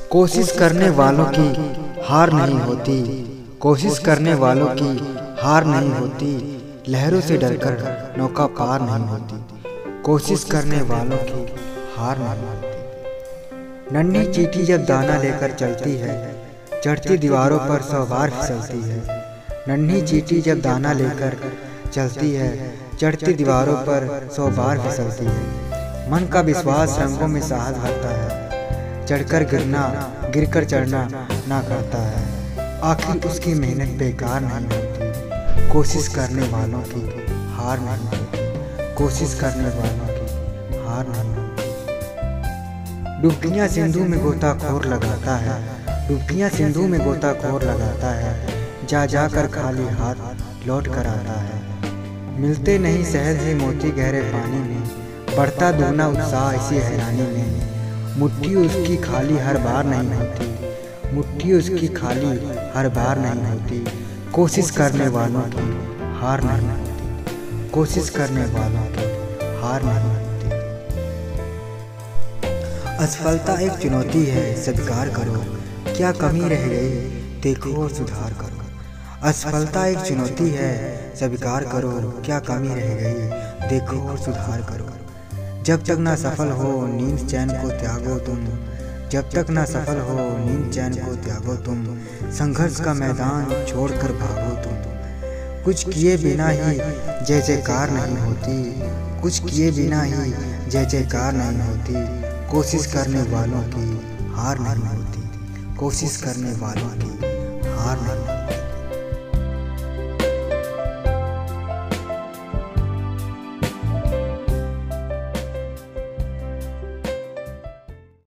कोशिश करने वालों की हार नहीं होती, कोशिश करने वालों की हार नहीं होती, लहरों से डरकर नौका पार नहीं होती, कोशिश करने वालों की हार नहीं होती। नन्ही चींटी जब दाना लेकर चलती है, चढ़ती दीवारों पर 100 बार फिसलती है। नन्ही चींटी जब दाना लेकर चलती है, चढ़ती दीवारों पर 100 बार फिसलती है। मन का विश्वास रंगों में साहस भरता है, चढ़कर गिरना गिरकर चढ़ना ना करता है। आखिर उसकी मेहनत बेकार नहीं होती, कोशिश करने वालों की हार नहीं होती, कोशिश करने वालों की हार नहीं होती। डुबकियां सिंधु में गोताखोर लगाता है, डुबकियां सिंधु में गोताखोर लगाता है, जा जाकर खाली हाथ लौट कर आता है। मिलते नहीं सहज ही मोती गहरे पानी में, बढ़ता दुगना उत्साह इसी हैरानी में। मुट्ठी उसकी खाली हर बार नहीं होती, मुट्ठी उसकी खाली हर बार नहीं होती, कोशिश करने वालों की हार नहीं होती, कोशिश करने वालों की हार नहीं होती। असफलता एक चुनौती है, स्वीकार करो, क्या कमी रह गई देखो और सुधार करो। असफलता एक चुनौती है, स्वीकार करो, क्या कमी रह गई देखो और सुधार करो। जब तक ना सफल हो नींद चैन को त्यागो तुम, जब तक ना सफल हो नींद चैन को त्यागो तुम, संघर्ष का मैदान छोड़कर भागो तुम। कुछ किए बिना ही जय जयकार नहीं होती, कुछ किए बिना ही जय जयकार नहीं होती, कोशिश करने वालों की हार नहीं होती, कोशिश करने वालों की हार नहीं होती।